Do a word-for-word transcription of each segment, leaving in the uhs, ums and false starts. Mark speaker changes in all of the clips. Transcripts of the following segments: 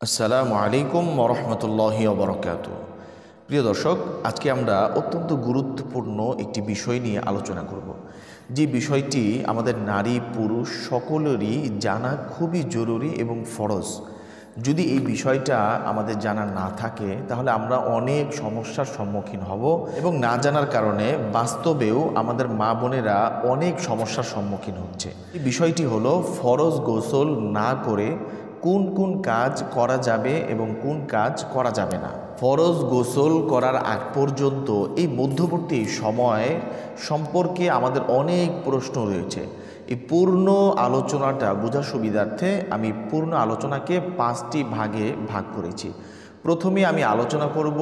Speaker 1: আসসালামু আলাইকুম ওয়া রাহমাতুল্লাহি ওয়া বারাকাতুহু। প্রিয় দর্শক, আজকে আমরা অত্যন্ত গুরুত্বপূর্ণ একটি বিষয় নিয়ে আলোচনা করব, যে বিষয়টি আমাদের নারী পুরুষ সকলেরই জানা খুবই জরুরি এবং ফরজ। যদি এই বিষয়টা আমাদের জানা না থাকে তাহলে আমরা অনেক সমস্যার সম্মুখীন হব এবং না জানার কারণে বাস্তবেও আমাদের মা বোনেরা অনেক সমস্যার সম্মুখীন হচ্ছে। এই বিষয়টি হলো ফরজ গোসল না করে কোন কোন কাজ করা যাবে এবং কোন কাজ করা যাবে না। ফরজ গোসল করার আগ পর্যন্ত এই মধ্যবর্তী সময় সম্পর্কে আমাদের অনেক প্রশ্ন রয়েছে। এই পূর্ণ আলোচনাটা বোঝার সুবিধার্থে আমি পূর্ণ আলোচনাকে পাঁচটি ভাগে ভাগ করেছি। প্রথমে আমি আলোচনা করব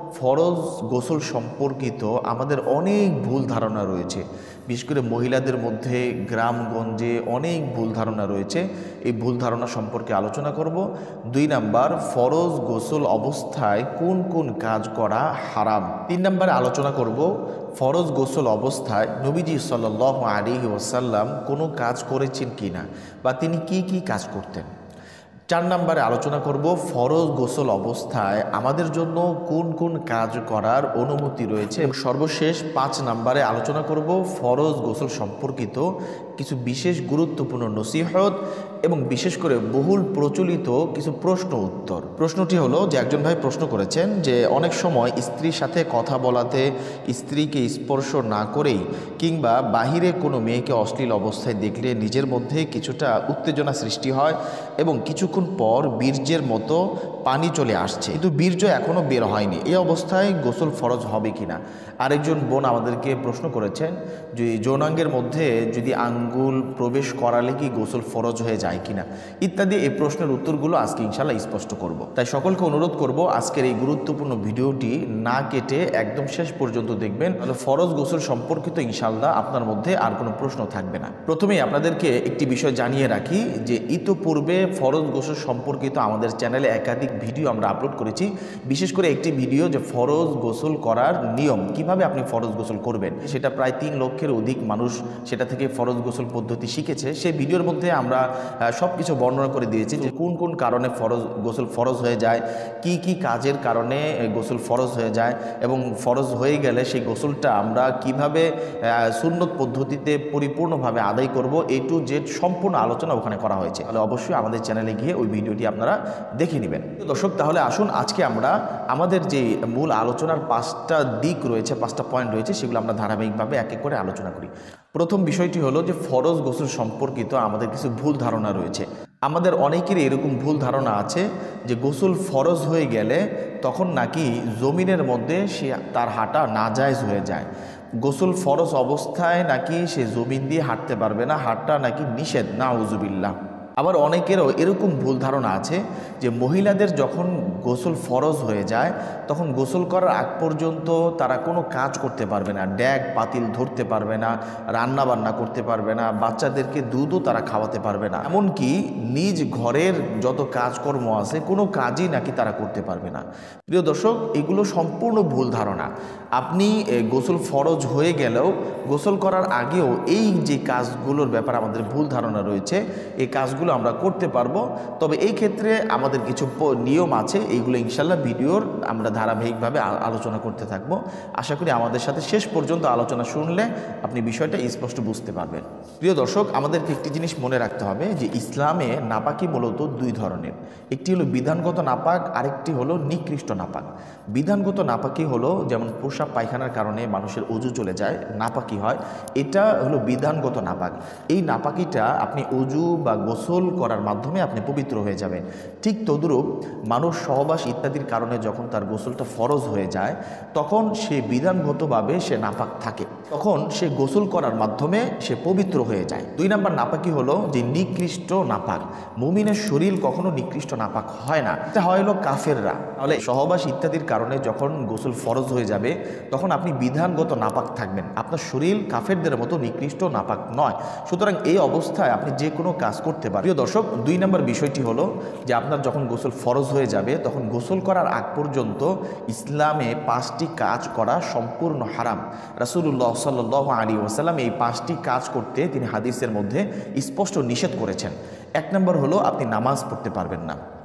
Speaker 1: ফরজ গোসল সম্পর্কিত আমাদের অনেক ভুল ধারণা রয়েছে, বিশেষ করে মহিলাদের মধ্যে গ্রামগঞ্জে অনেক ভুল ধারণা রয়েছে। এই ভুল ধারণা সম্পর্কে আলোচনা করব। দুই নাম্বার, ফরজ গোসল অবস্থায় কোন কোন কাজ করা হারাম। তিন নাম্বারে আলোচনা করব ফরজ গোসল অবস্থায় নবীজি সাল্লাল্লাহু আলাইহি ওয়াসাল্লাম কোনো কাজ করেছেন কিনা বা তিনি কি কি কাজ করতেন। চার নম্বরে আলোচনা করব ফরজ গোসল অবস্থায় আমাদের জন্য কোন কোন কাজ করার অনুমতি রয়েছে। সর্বশেষ পাঁচ নম্বরে আলোচনা করব ফরজ গোসল সম্পর্কিত কিছু বিশেষ গুরুত্বপূর্ণ নসিহত এবং বিশেষ করে বহুল প্রচলিত কিছু প্রশ্ন উত্তর। প্রশ্নটি হলো যে একজন ভাই প্রশ্ন করেছেন যে অনেক সময় স্ত্রীর সাথে কথা বলাতে স্ত্রীকে স্পর্শ না করেই কিংবা বাহিরে কোনো মেয়েকে অশ্লীল অবস্থায় দেখলে নিজের মধ্যে কিছুটা উত্তেজনা সৃষ্টি হয় এবং কিছুক্ষণ পর বীর্যের মতো পানি চলে আসছে, কিন্তু বীর্য এখনও বের হয়নি। এই অবস্থায় গোসল ফরজ হবে কিনা। আরেকজন বোন আমাদেরকে প্রশ্ন করেছেন যে যৌনাঙ্গের মধ্যে যদি আঙ্গুল প্রবেশ করালে কি গোসল ফরজ হয়ে যায় কিনা ইত্যাদি। এই প্রশ্নের উত্তরগুলো আজকে ইনশাল্লাহ স্পষ্ট করব। তাই সকলকে অনুরোধ করব আজকের এই গুরুত্বপূর্ণ ভিডিওটি না কেটে একদম শেষ পর্যন্ত দেখবেন, তাহলে ফরজ গোসল সম্পর্কিত ইনশাল্লাহ আপনার মধ্যে আর কোনো প্রশ্ন থাকবে না। প্রথমেই আপনাদেরকে একটি বিষয় জানিয়ে রাখি যে ইতোপূর্বে ফরজ গোসল সম্পর্কিত আমাদের চ্যানেলে একাধিক ভিডিও আমরা আপলোড করেছি। বিশেষ করে একটি ভিডিও যে ফরজ গোসল করার নিয়ম, কিভাবে আপনি ফরজ গোসল করবেন, সেটা প্রায় তিন লক্ষের অধিক মানুষ সেটা থেকে ফরজ গোসল পদ্ধতি শিখেছে। সেই ভিডিওর মধ্যে আমরা সব কিছু বর্ণনা করে দিয়েছি যে কোন কোন কারণে ফরজ গোসল ফরজ হয়ে যায়, কি কি কাজের কারণে গোসল ফরজ হয়ে যায় এবং ফরজ হয়ে গেলে সেই গোসলটা আমরা কিভাবে সুন্নত পদ্ধতিতে পরিপূর্ণভাবে আদায় করব, এ টু জেড সম্পূর্ণ আলোচনা ওখানে করা হয়েছে। তাহলে অবশ্যই আমাদের চ্যানেলে গিয়ে ওই ভিডিওটি আপনারা দেখে নেবেন। দর্শক, তাহলে আসুন আজকে আমরা আমাদের যে মূল আলোচনার পাঁচটা দিক রয়েছে, পাঁচটা পয়েন্ট রয়েছে, সেগুলো আমরা ধারাবাহিকভাবে এক এক করে আলোচনা করি। প্রথম বিষয়টি হলো যে ফরজ গোসল সম্পর্কিত আমাদের কিছু ভুল ধারণা রয়েছে। আমাদের অনেকেরই এরকম ভুল ধারণা আছে যে গোসল ফরজ হয়ে গেলে তখন নাকি জমিনের মধ্যে সে তার হাঁটা নাজায়েজ হয়ে যায়। গোসল ফরজ অবস্থায় নাকি সে জমিন দিয়ে হাঁটতে পারবে না, হাঁটা নাকি নিষেধ, নাউজুবিল্লাহ। আবার অনেকেরও এরকম ভুল ধারণা আছে যে মহিলাদের যখন গোসল ফরজ হয়ে যায় তখন গোসল করার আগ পর্যন্ত তারা কোনো কাজ করতে পারবে না, ড্যাগ পাতিল ধরতে পারবে না, রান্না বান্না করতে পারবে না, বাচ্চাদেরকে দুধও তারা খাওয়াতে পারবে না, এমনকি নিজ ঘরের যত কাজকর্ম আছে কোনো কাজই নাকি তারা করতে পারবে না। প্রিয় দর্শক, এগুলো সম্পূর্ণ ভুল ধারণা। আপনি গোসল ফরজ হয়ে গেলেও গোসল করার আগেও এই যে কাজগুলোর ব্যাপারে আমাদের ভুল ধারণা রয়েছে, এই কাজগুলো আমরা করতে পারবো। তবে এই ক্ষেত্রে আমাদের কিছু নিয়ম আছে, এইগুলো ইনশাল্লাহ ভিডিওর আমরা ধারাবাহিকভাবে আলোচনা করতে থাকবো। আশা করি আমাদের সাথে শেষ পর্যন্ত আলোচনা শুনলে আপনি বিষয়টা স্পষ্ট বুঝতে পারবেন। প্রিয় দর্শক, আমাদেরকে একটি জিনিস মনে রাখতে হবে যে ইসলামে নাপাকি মূলত দুই ধরনের। একটি হলো বিধানগত নাপাক, আরেকটি হলো নিকৃষ্ট নাপাক। বিধানগত নাপাকি হলো যেমন প্রস্রাব পায়খানার কারণে মানুষের অজু চলে যায়, নাপাকি হয়, এটা হলো বিধানগত নাপাক। এই নাপাকিটা আপনি অজু বা গোসল করার মাধ্যমে আপনি পবিত্র হয়ে যাবেন। ঠিক তদ্রূপ মানুষ সহবাস ইত্যাদির কারণে যখন তার গোসলটা ফরজ হয়ে যায় তখন সে বিধানগতভাবে সে নাপাক থাকে, তখন সে গোসল করার মাধ্যমে সে পবিত্র হয়ে যায়। দুই নাম্বার নাপাকি হলো যে নিকৃষ্ট নাপাক। মুমিনের শরীর কখনো নিকৃষ্ট নাপাক হয় না, এটা হয় হলো কাফেররা। তাহলে সহবাস ইত্যাদির কারণে যখন গোসল ফরজ হয়ে যাবে তখন আপনি বিধানগত নাপাক থাকবেন, আপনার শরীর কাফেরদের মতো নিকৃষ্ট নাপাক নয়। সুতরাং এই অবস্থায় আপনি যে কোনো কাজ করতে পারেন। প্রিয় দর্শক, দুই নম্বর বিষয়টি হলো যে আপনার যখন গোসল ফরজ হয়ে যাবে তখন গোসল করার আগ পর্যন্ত ইসলামে পাঁচটি কাজ করা সম্পূর্ণ হারাম। রাসূলুল্লাহ সাল্লাল্লাহু আলাইহি ওয়াসাল্লাম এই পাঁচটি কাজ করতে তিনি হাদিসের মধ্যে স্পষ্ট নিষেধ করেছেন। এক নম্বর হলো আপনি নামাজ পড়তে পারবেন না।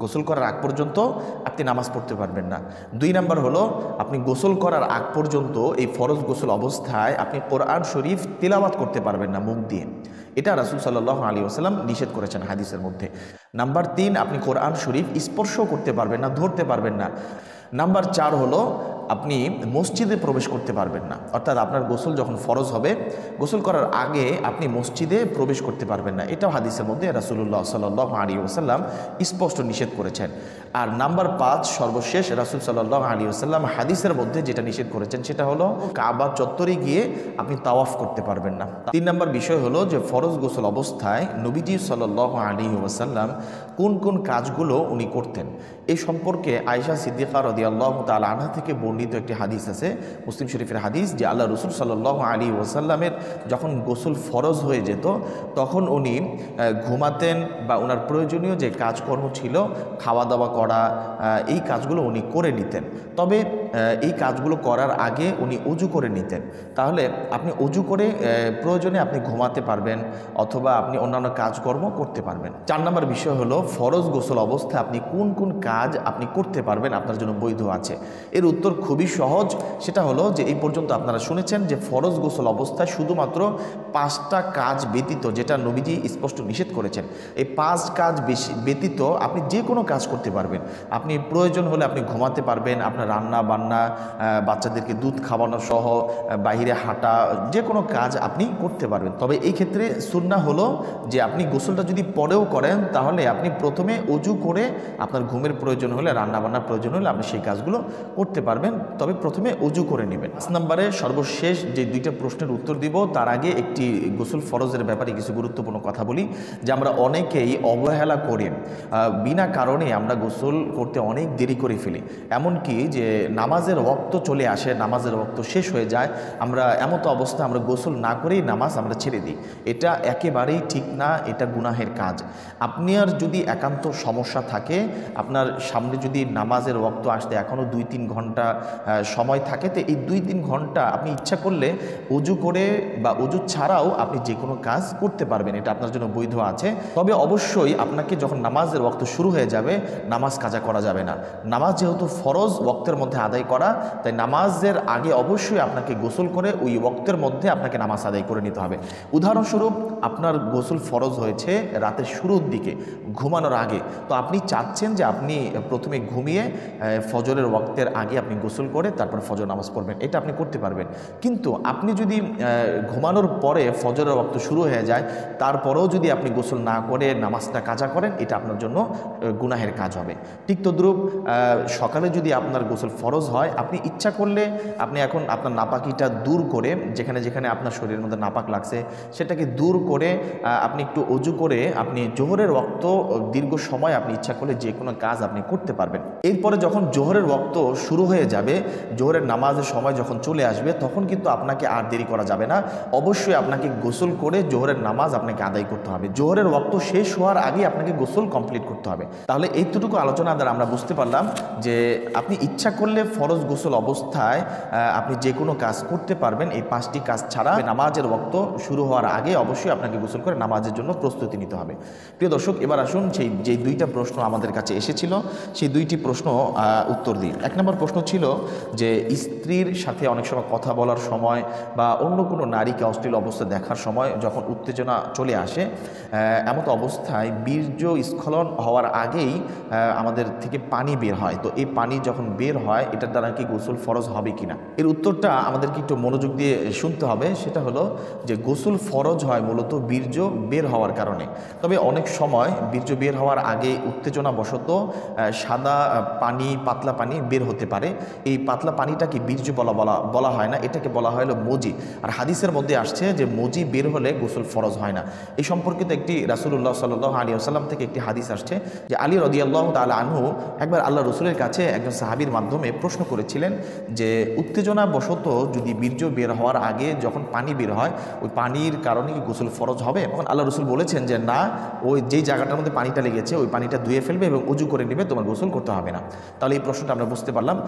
Speaker 1: গোসল করার আগ পর্যন্ত আপনি নামাজ পড়তে পারবেন না। দুই নাম্বার হলো আপনি গোসল করার আগ পর্যন্ত এই ফরজ গোসল অবস্থায় আপনি কোরআন শরীফ তিলাওয়াত করতে পারবেন না মুখ দিয়ে। এটা রাসূল সাল্লাল্লাহু আলাইহি ওয়াসাল্লাম নিষেধ করেছেন হাদিসের মধ্যে। নাম্বার তিন, আপনি কোরআন শরীফ স্পর্শ করতে পারবেন না, ধরতে পারবেন না। নাম্বার চার হলো আপনি মসজিদে প্রবেশ করতে পারবেন না, অর্থাৎ আপনার গোসল যখন ফরজ হবে গোসল করার আগে আপনি মসজিদে প্রবেশ করতে পারবেন না। এটাও হাদিসের মধ্যে রাসূলুল্লাহ সাল্লাল্লাহু আলাইহি ওয়াসাল্লাম স্পষ্ট নিষেধ করেছেন। আর নাম্বার পাঁচ সর্বশেষ রাসূল সাল্লাল্লাহু আলাইহি ওয়াসাল্লাম হাদিসের মধ্যে যেটা নিষেধ করেছেন সেটা হলো কাবা চত্বরে গিয়ে আপনি তাওয়াফ করতে পারবেন না। তিন নাম্বার বিষয় হলো যে ফরজ গোসল অবস্থায় নবীজি সাল্লাল্লাহু আলাইহি ওয়াসাল্লাম কোন কোন কাজগুলো উনি করতেন এই সম্পর্কে আয়েশা সিদ্দিকা রাদিয়াল্লাহু তাআলা আনহা থেকে বর্ণিত একটি হাদিস আছে, মুসলিম শরীফের হাদিস, যে আল্লাহ রসুল সাল্লাল্লাহু আলাইহি ওয়াসাল্লামের যখন গোসল ফরজ হয়ে যেত তখন উনি ঘুমাতেন বা ওনার প্রয়োজনীয় যে কাজকর্ম ছিল খাওয়া দাওয়া করা এই কাজগুলো উনি করে নিতেন। তবে এই কাজগুলো করার আগে উনি অজু করে নিতেন। তাহলে আপনি অজু করে প্রয়োজনে আপনি ঘুমাতে পারবেন অথবা আপনি অন্যান্য কাজকর্ম করতে পারবেন। চার নম্বর বিষয় হলো ফরজ গোসল অবস্থায় আপনি কোন কোন কাজ আপনি করতে পারবেন আপনার জন্য বৈধ আছে। এর উত্তর খুবই সহজ, সেটা হলো যে এই পর্যন্ত আপনারা শুনেছেন যে ফরজ গোসল অবস্থায় শুধুমাত্র পাঁচটা কাজ ব্যতীত যেটা নবীজি স্পষ্ট নিষেধ করেছেন, এই পাঁচ কাজ বেশি ব্যতীত আপনি যে কোনো কাজ করতে পারবেন। আপনি প্রয়োজন হলে আপনি ঘুমাতে পারবেন, আপনার রান্না বান্না, বাচ্চাদেরকে দুধ খাওয়ানো সহ বাইরে হাঁটা, যে কোনো কাজ আপনি করতে পারবেন। তবে এই ক্ষেত্রে সুন্নাহ হলো যে আপনি গোসলটা যদি পরেও করেন তাহলে আপনি প্রথমে অজু করে আপনার ঘুমের প্রয়োজন হলে, রান্না বান্নার প্রয়োজন হলে আপনি সেই কাজগুলো করতে পারবেন, তবে প্রথমে অজু করে নেবেন। পাঁচ নম্বরে সর্বশেষ যে দুইটা প্রশ্নের উত্তর দিব তার আগে একটি গোসল ফরজের ব্যাপারে কিছু গুরুত্বপূর্ণ কথা বলি, যে আমরা অনেকেই অবহেলা করে বিনা কারণে আমরা গোসল করতে অনেক দেরি করে ফেলি। এমনকি যে নামাজের ওয়াক্ত চলে আসে, নামাজের ওয়াক্ত শেষ হয়ে যায়, আমরা এমতো অবস্থা আমরা গোসল না করেই নামাজ আমরা ছেড়ে দিই। এটা একেবারেই ঠিক না, এটা গুনাহের কাজ। আপনার যদি একান্ত সমস্যা থাকে, আপনার সামনে যদি নামাজের ওয়াক্ত আসতে এখনও দুই তিন ঘন্টা সময় থাকে, তো এই দুই তিন ঘন্টা আপনি ইচ্ছা করলে অজু করে বা অজু ছাড়াও আপনি যে কোনো কাজ করতে পারবেন, এটা আপনার জন্য বৈধ আছে। তবে অবশ্যই আপনাকে যখন নামাজের ওয়াক্ত শুরু হয়ে যাবে নামাজ কাজা করা যাবে না। নামাজ যেহেতু ফরজ ওয়াক্তের মধ্যে আদায় করা, তাই নামাজের আগে অবশ্যই আপনাকে গোসল করে ওই ওয়াক্তের মধ্যে আপনাকে নামাজ আদায় করে নিতে হবে। উদাহরণস্বরূপ আপনার গোসল ফরজ হয়েছে রাতের শুরুর দিকে ঘুমানোর আগে, তো আপনি চাচ্ছেন যে আপনি প্রথমে ঘুমিয়ে ফজরের ওয়াক্তের আগে আপনি গোসল করে তারপর ফজর নামাজ পড়বেন, এটা আপনি করতে পারবেন। কিন্তু আপনি যদি ঘুমানোর পরে ফজরের ওয়াক্ত শুরু হয়ে যায় তারপরেও যদি আপনি গোসল না করে নামাজটা কাজা করেন, এটা আপনার জন্য গুনাহের কাজ হবে। ঠিক তদ্রূপ সকালে যদি আপনার গোসল ফরজ হয়, আপনি ইচ্ছা করলে আপনি এখন আপনার নাপাকিটা দূর করে, যেখানে যেখানে আপনার শরীরের মধ্যে নাপাক লাগছে সেটাকে দূর করে আপনি একটু অজু করে আপনি জোহরের ওয়াক্ত দীর্ঘ সময় আপনি ইচ্ছা করলে যে কোনো কাজ আপনি করতে পারবেন। এরপরে যখন জোহরের ওয়াক্ত শুরু হয়ে যাবে, জোহরের নামাজের সময় যখন চলে আসবে, তখন কিন্তু আপনাকে আর দেরি করা যাবে না, অবশ্যই আপনাকে গোসল করে জোহরের নামাজ আপনাকে আদায় করতে হবে। জোহরের ওয়াক্ত শেষ হওয়ার আগে আপনাকে গোসল কমপ্লিট করতে হবে। তাহলে এইটুকু আলোচনা দ্বারা আমরা বুঝতে পারলাম যে আপনি ইচ্ছা করলে ফরজ গোসল অবস্থায় আপনি যে কোনো কাজ করতে পারবেন, এই পাঁচটি কাজ ছাড়া নামাজের ওয়াক্ত শুরু হওয়ার আগে অবশ্যই আপনাকে গোসল করে নামাজের জন্য প্রস্তুতি নিতে হবে। প্রিয় দর্শক, এবার আসুন সেই যে দুইটা প্রশ্ন আমাদের কাছে এসেছিল সেই দুইটি প্রশ্ন উত্তর দিই। এক নম্বর প্রশ্ন ছিল যে স্ত্রীর সাথে অনেক সময় কথা বলার সময় বা অন্য কোনো নারীকে অশ্লীল অবস্থা দেখার সময় যখন উত্তেজনা চলে আসে, এমত অবস্থায় বীর্য স্খলন হওয়ার আগেই আমাদের থেকে পানি বের হয়, তো এই পানি যখন বের হয় এটার দ্বারা কি গোসল ফরজ হবে কিনা? এর উত্তরটা আমাদেরকে একটু মনোযোগ দিয়ে শুনতে হবে। সেটা হলো যে গোসল ফরজ হয় মূলত বীর্য বের হওয়ার কারণে। তবে অনেক সময় বীর্য বের হওয়ার আগে উত্তেজনা বশত সাদা পানি, পাতলা পানি বের হতে পারে। এই পাতলা পানিটাকে বীর্য বলা বলা বলা হয় না, এটাকে বলা হয় হলো মজি। আর হাদিসের মধ্যে আসছে যে মজি বের হলে গোসল ফরজ হয় না। এই সম্পর্কিত একটি রাসূলুল্লাহ সাল্লাল্লাহু আলাইহি ওয়াসাল্লাম থেকে একটি হাদিস আসছে যে আলী রাদিয়াল্লাহু তাআলা আনহু একবার আল্লাহ রসুলের কাছে একজন সাহাবীর মাধ্যমে প্রশ্ন করেছিলেন যে উত্তেজনা বশত যদি বীর্য বের হওয়ার আগে যখন পানি বের হয় ওই পানির কারণে কি গোসল ফরজ হবে? তখন আল্লাহ রসুল বলেছেন যে না, ওই যেই জায়গাটার মধ্যে পানিটা লেগেছে ওই পানিটা ধুয়ে ফেলবে এবং উজু করে নেবে, তোমার গোসল করতে হবে না। তাহলে এই প্রশ্নটা আমরা বুঝতে পারলাম। দুই নম্বর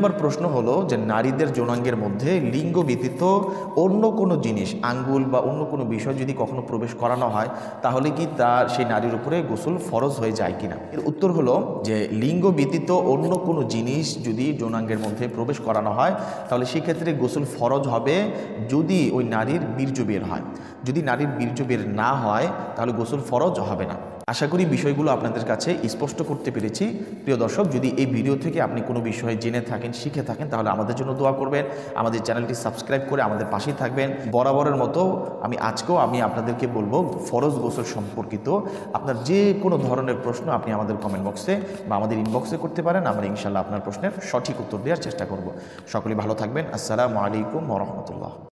Speaker 1: নম্বর প্রশ্ন হলো যে নারীদের যৌনাঙ্গের মধ্যে লিঙ্গ ব্যতীত অন্য কোনো জিনিস, আঙ্গুল বা অন্য কোনো বিষয় যদি কখনো প্রবেশ করানো হয় তাহলে কি তার সেই নারীর উপরে গোসল ফরজ হয়ে যায় কিনা? এর উত্তর হলো যে লিঙ্গ ব্যতীত অন্য কোনো জিনিস যদি যৌনাঙ্গের মধ্যে প্রবেশ করানো হয় তাহলে সেক্ষেত্রে গোসল ফরজ হবে যদি ওই নারীর বীর্য বের হয়। যদি নারীর বীর্য বের না হয় তাহলে গোসল ফরজ হবে না। আশা করি বিষয়গুলো আপনাদের কাছে স্পষ্ট করতে পেরেছি। প্রিয় দর্শক, যদি এই ভিডিও থেকে আপনি কোনো বিষয়ে জেনে থাকেন, শিখে থাকেন, তাহলে আমাদের জন্য দোয়া করবেন, আমাদের চ্যানেলটি সাবস্ক্রাইব করে আমাদের পাশেই থাকবেন। বরাবরের মতো আমি আজকেও আমি আপনাদেরকে বলবো ফরজ গোসল সম্পর্কিত আপনার যে কোনো ধরনের প্রশ্ন আপনি আমাদের কমেন্ট বক্সে বা আমাদের ইনবক্সে করতে পারেন। আমরা ইনশাল্লাহ আপনার প্রশ্নের সঠিক উত্তর দেওয়ার চেষ্টা করব। সকলেই ভালো থাকবেন। আসসালামু আলাইকুম ওয়া রাহমাতুল্লাহ।